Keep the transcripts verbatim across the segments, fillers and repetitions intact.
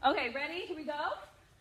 Okay, ready? Here we go.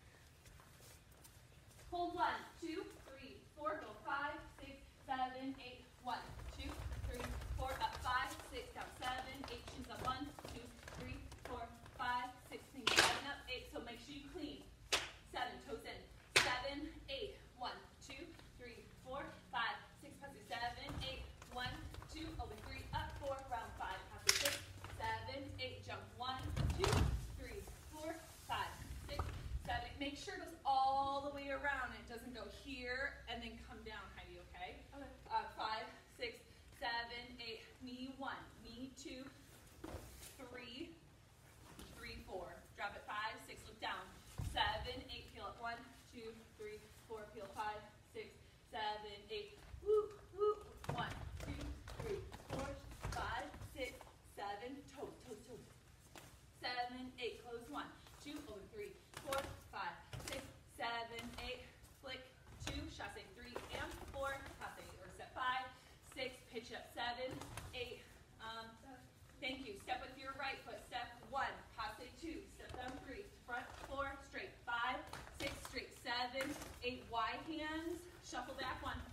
Hold one, two, three, four, go five, six, seven, eight, one, two, three, four, up five, six, down seven, eight, choose up one, two, three, four, five, six, clean, seven up, eight, so make sure you clean. Seven, toes in, seven, eight, one, two, three, four, five, six, pass through seven, eight, one, two, over three, up four, round five, pass through six, seven, eight, jump one, two, three, four, five, six, seven, make sure it goes all the way around, it doesn't go here and then come down, Heidi, okay? Okay. Uh, five, six, seven, eight, knee one, knee two, three, three, four, drop it five, six, look down, seven, eight, peel up one, two, three, four, peel five, six, seven, eight, woo, woo, one, two, three, four, five, six, seven, toes, toes, toes, seven, eight, close one, two, over three, four, five, six, seven, eight, flick, two, chasse three and four, passe or step five, six, pitch up seven, eight, um, thank you, step with your right foot, step one, passe two, step down three, front four, straight, five, six, straight, seven, eight, wide hands, shuffle back one,